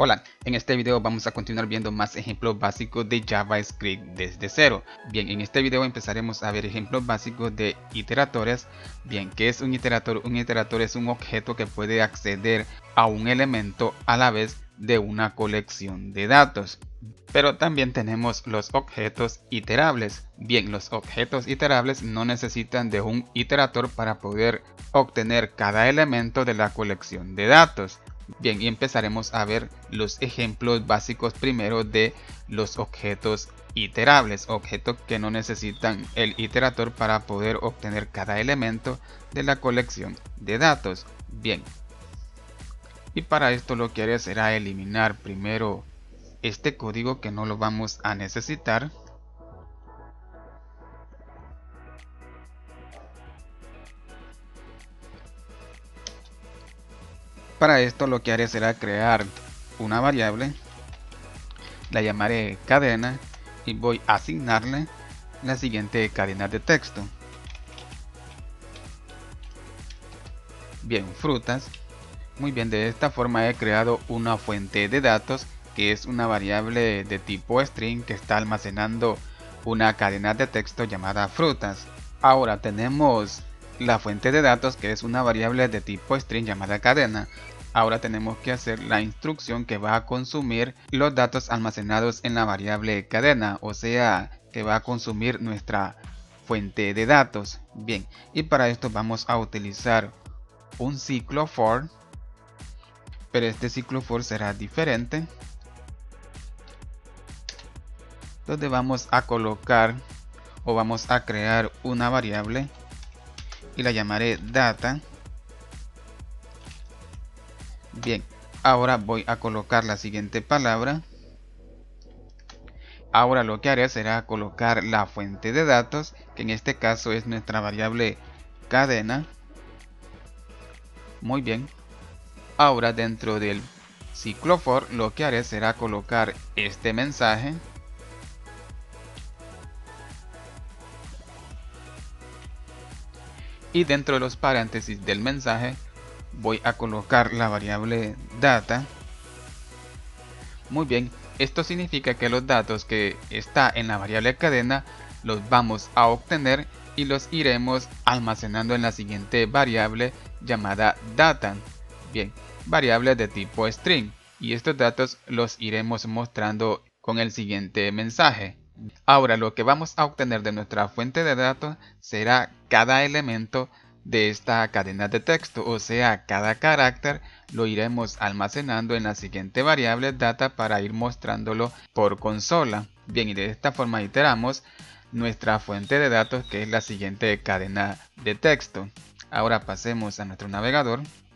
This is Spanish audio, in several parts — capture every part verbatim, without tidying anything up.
Hola, en este video vamos a continuar viendo más ejemplos básicos de JavaScript desde cero. Bien, en este video empezaremos a ver ejemplos básicos de iteradores. Bien, ¿qué es un iterator? Un iterator es un objeto que puede acceder a un elemento a la vez de una colección de datos. Pero también tenemos los objetos iterables. Bien, los objetos iterables no necesitan de un iterator para poder obtener cada elemento de la colección de datos. Bien, y empezaremos a ver los ejemplos básicos primero de los objetos iterables, objetos que no necesitan el iterator para poder obtener cada elemento de la colección de datos. Bien, y para esto lo que haré será eliminar primero este código que no lo vamos a necesitar. Para esto lo que haré será crear una variable, la llamaré cadena y voy a asignarle la siguiente cadena de texto. Bien, frutas. Muy bien, de esta forma he creado una fuente de datos que es una variable de tipo string que está almacenando una cadena de texto llamada frutas. Ahora tenemos la fuente de datos que es una variable de tipo string llamada cadena. Ahora tenemos que hacer la instrucción que va a consumir los datos almacenados en la variable cadena, o sea que va a consumir nuestra fuente de datos. Bien, y para esto vamos a utilizar un ciclo for, pero este ciclo for será diferente, donde vamos a colocar o vamos a crear una variable y la llamaré data. Bien, ahora voy a colocar la siguiente palabra. Ahora lo que haré será colocar la fuente de datos, que en este caso es nuestra variable cadena. Muy bien. Ahora dentro del ciclo for lo que haré será colocar este mensaje. Y dentro de los paréntesis del mensaje voy a colocar la variable data. Muy bien, esto significa que los datos que está en la variable cadena los vamos a obtener y los iremos almacenando en la siguiente variable llamada data. Bien, variable de tipo string, y estos datos los iremos mostrando con el siguiente mensaje. Ahora lo que vamos a obtener de nuestra fuente de datos será cada elemento de esta cadena de texto, o sea, cada carácter lo iremos almacenando en la siguiente variable data para ir mostrándolo por consola. Bien, y de esta forma iteramos nuestra fuente de datos, que es la siguiente cadena de texto. Ahora pasemos a nuestro navegador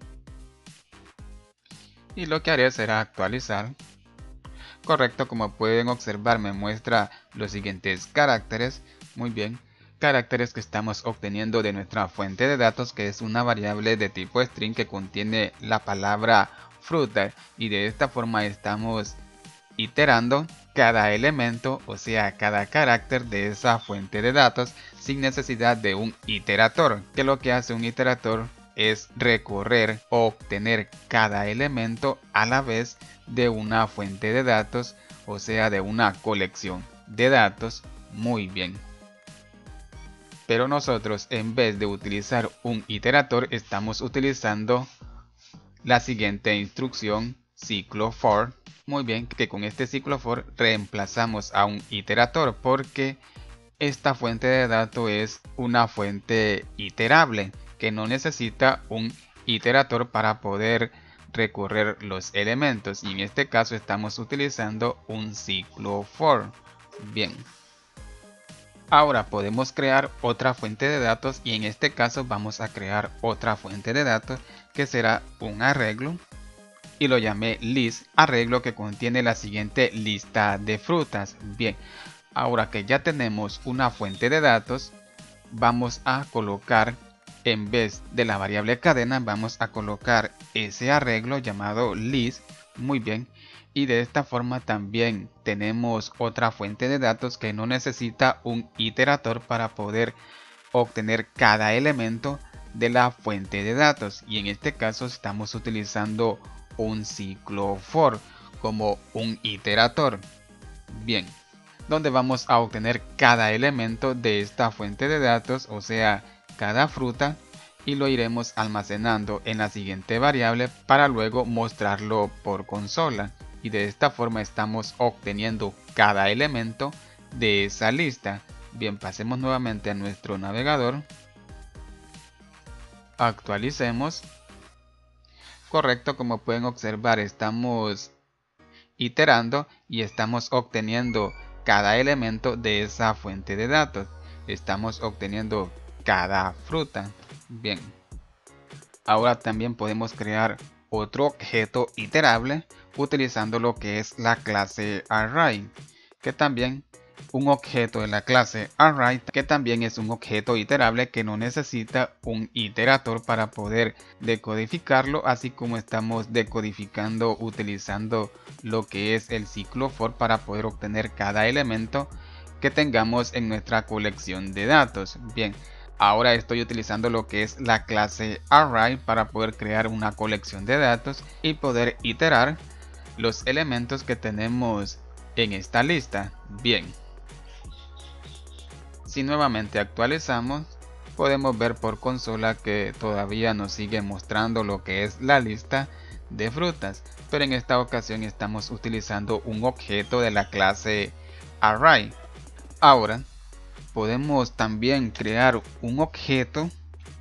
y lo que haré será actualizar. Correcto, como pueden observar me muestra los siguientes caracteres. Muy bien, caracteres que estamos obteniendo de nuestra fuente de datos, que es una variable de tipo string que contiene la palabra fruta, y de esta forma estamos iterando cada elemento, o sea cada carácter de esa fuente de datos sin necesidad de un iterator, que lo que hace un iterator es recorrer o obtener cada elemento a la vez de una fuente de datos, o sea de una colección de datos. Muy bien, pero nosotros en vez de utilizar un iterator estamos utilizando la siguiente instrucción, ciclo for. Muy bien, que con este ciclo for reemplazamos a un iterator porque esta fuente de datos es una fuente iterable que no necesita un iterator para poder recorrer los elementos, y en este caso estamos utilizando un ciclo for. Bien, ahora podemos crear otra fuente de datos, y en este caso vamos a crear otra fuente de datos que será un arreglo y lo llamé list, arreglo que contiene la siguiente lista de frutas. Bien, ahora que ya tenemos una fuente de datos, vamos a colocar, en vez de la variable cadena, vamos a colocar ese arreglo llamado list. Muy bien, y de esta forma también tenemos otra fuente de datos que no necesita un iterator para poder obtener cada elemento de la fuente de datos, y en este caso estamos utilizando un ciclo for. como un iterator. Bien, donde vamos a obtener cada elemento de esta fuente de datos, o sea, cada fruta, y lo iremos almacenando en la siguiente variable para luego mostrarlo por consola. Y de esta forma estamos obteniendo cada elemento de esa lista. Bien, pasemos nuevamente a nuestro navegador. Actualicemos. Correcto, como pueden observar, estamos iterando y estamos obteniendo cada elemento de esa fuente de datos. Estamos obteniendo cada fruta. Bien. Ahora también podemos crear otro objeto iterable utilizando lo que es la clase Array, que también un objeto de la clase Array, que también es un objeto iterable que no necesita un iterator para poder decodificarlo, así como estamos decodificando utilizando lo que es el ciclo for para poder obtener cada elemento que tengamos en nuestra colección de datos. Bien, ahora estoy utilizando lo que es la clase Array para poder crear una colección de datos y poder iterar los elementos que tenemos en esta lista. Bien, si nuevamente actualizamos, podemos ver por consola que todavía nos sigue mostrando lo que es la lista de frutas, pero en esta ocasión estamos utilizando un objeto de la clase Array. Ahora podemos también crear un objeto.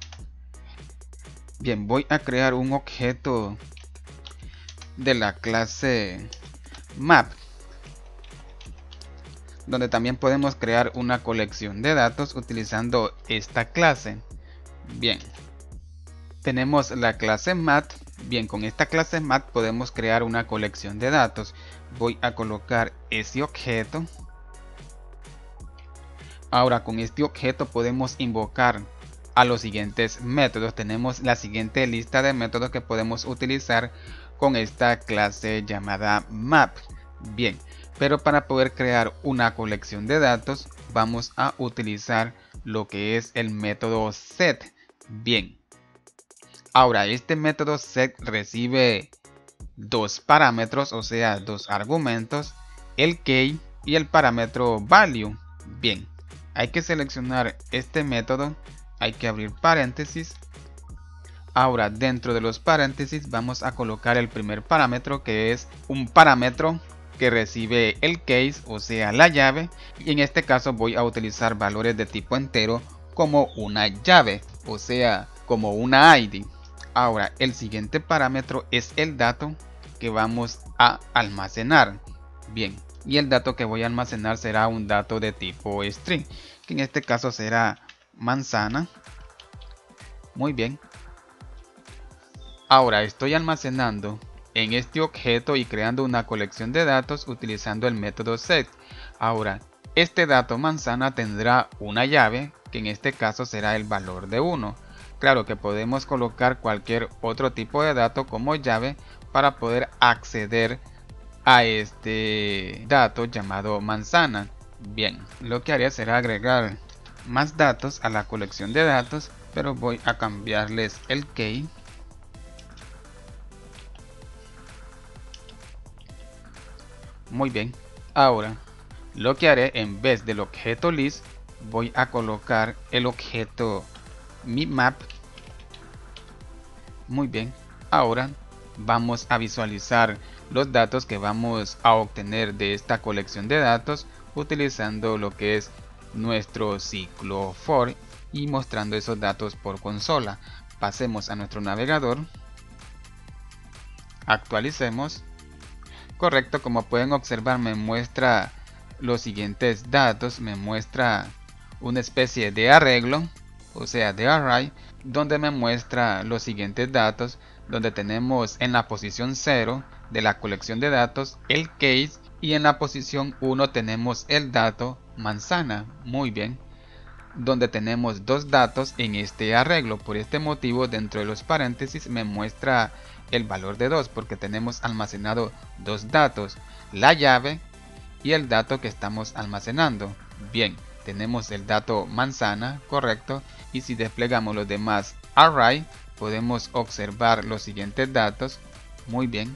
Bien, voy a crear un objeto de la clase Map, donde también podemos crear una colección de datos utilizando esta clase. Bien, tenemos la clase Mat. Bien, con esta clase Mat podemos crear una colección de datos. Voy a colocar ese objeto. Ahora con este objeto podemos invocar a los siguientes métodos. Tenemos la siguiente lista de métodos que podemos utilizar con esta clase llamada Map. Bien, pero para poder crear una colección de datos vamos a utilizar lo que es el método set. Bien, ahora este método set recibe dos parámetros, o sea, dos argumentos, el key y el parámetro value. Bien, hay que seleccionar este método, hay que abrir paréntesis. Ahora dentro de los paréntesis vamos a colocar el primer parámetro, que es un parámetro que recibe el case, o sea, la llave, y en este caso voy a utilizar valores de tipo entero como una llave, o sea, como una I D. Ahora el siguiente parámetro es el dato que vamos a almacenar. Bien, y el dato que voy a almacenar será un dato de tipo string, que en este caso será manzana. Muy bien. Ahora estoy almacenando en este objeto y creando una colección de datos utilizando el método set. Ahora, este dato manzana tendrá una llave, que en este caso será el valor de uno. Claro que podemos colocar cualquier otro tipo de dato como llave para poder acceder a este dato llamado manzana. Bien, lo que haré será agregar más datos a la colección de datos, pero voy a cambiarles el key. Muy bien, ahora lo que haré, en vez del objeto list, voy a colocar el objeto map. Muy bien, ahora vamos a visualizar los datos que vamos a obtener de esta colección de datos utilizando lo que es nuestro ciclo for y mostrando esos datos por consola. Pasemos a nuestro navegador, actualicemos. Correcto, como pueden observar me muestra los siguientes datos, me muestra una especie de arreglo, o sea de array, donde me muestra los siguientes datos, donde tenemos en la posición cero de la colección de datos el case y en la posición uno tenemos el dato manzana. Muy bien, donde tenemos dos datos en este arreglo. Por este motivo dentro de los paréntesis me muestra el valor de dos, porque tenemos almacenado dos datos, la llave y el dato que estamos almacenando. Bien, tenemos el dato manzana, correcto, y si desplegamos los demás array podemos observar los siguientes datos. Muy bien,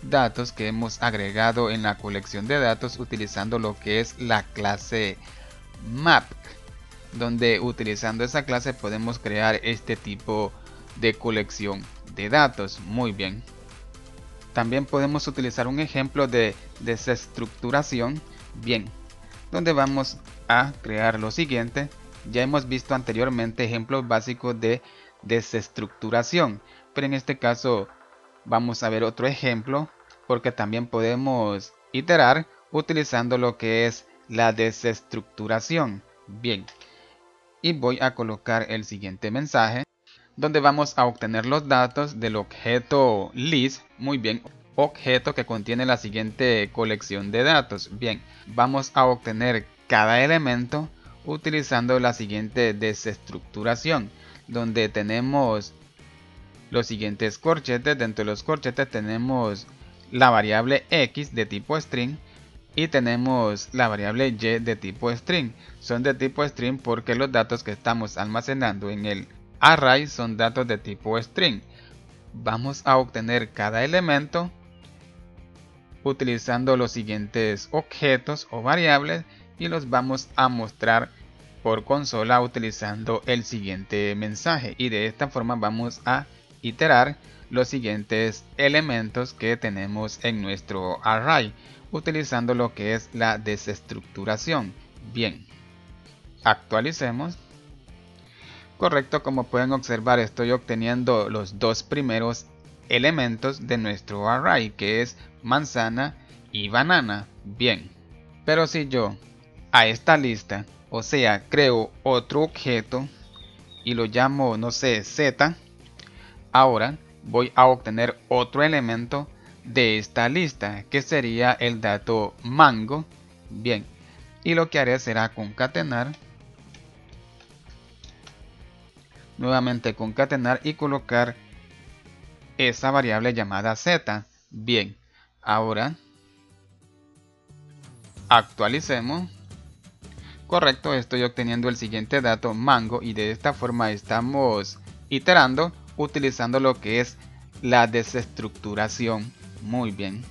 datos que hemos agregado en la colección de datos utilizando lo que es la clase map, donde utilizando esa clase podemos crear este tipo de colección de datos. Muy bien. También podemos utilizar un ejemplo de desestructuración, bien, donde vamos a crear lo siguiente. Ya hemos visto anteriormente ejemplos básicos de desestructuración, pero en este caso vamos a ver otro ejemplo porque también podemos iterar utilizando lo que es la desestructuración. Bien, y voy a colocar el siguiente mensaje donde vamos a obtener los datos del objeto list. Muy bien, objeto que contiene la siguiente colección de datos. Bien, vamos a obtener cada elemento utilizando la siguiente desestructuración, donde tenemos los siguientes corchetes. Dentro de los corchetes tenemos la variable X de tipo string y tenemos la variable Y de tipo string. Son de tipo string porque los datos que estamos almacenando en el array son datos de tipo string. Vamos a obtener cada elemento utilizando los siguientes objetos o variables y los vamos a mostrar por consola utilizando el siguiente mensaje, y de esta forma vamos a iterar los siguientes elementos que tenemos en nuestro array utilizando lo que es la desestructuración. Bien, actualicemos. Correcto, como pueden observar estoy obteniendo los dos primeros elementos de nuestro array, que es manzana y banana. Bien, pero si yo a esta lista, o sea, creo otro objeto y lo llamo, no sé, Z, ahora voy a obtener otro elemento de esta lista, que sería el dato mango. Bien, y lo que haré será concatenar, nuevamente concatenar y colocar esa variable llamada Z. Bien, ahora actualicemos. Correcto, estoy obteniendo el siguiente dato mango y de esta forma estamos iterando utilizando lo que es la desestructuración. Muy bien.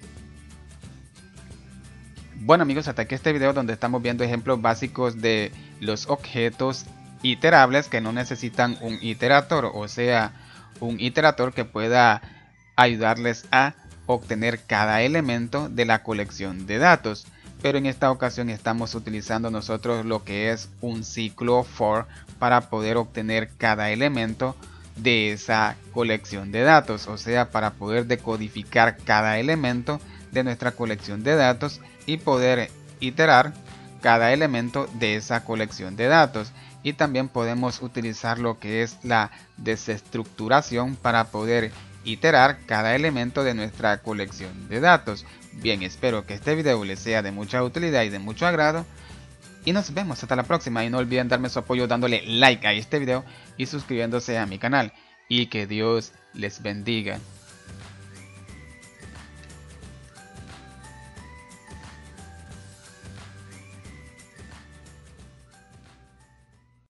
Bueno amigos, hasta aquí este video donde estamos viendo ejemplos básicos de los objetos iterables que no necesitan un iterator, o sea, un iterator que pueda ayudarles a obtener cada elemento de la colección de datos. Pero en esta ocasión estamos utilizando nosotros lo que es un ciclo for para poder obtener cada elemento de esa colección de datos, o sea, para poder decodificar cada elemento de nuestra colección de datos y poder iterar cada elemento de esa colección de datos. Y también podemos utilizar lo que es la desestructuración para poder iterar cada elemento de nuestra colección de datos. Bien, espero que este video les sea de mucha utilidad y de mucho agrado. Y nos vemos hasta la próxima. Y no olviden darme su apoyo dándole like a este video y suscribiéndose a mi canal. Y que Dios les bendiga.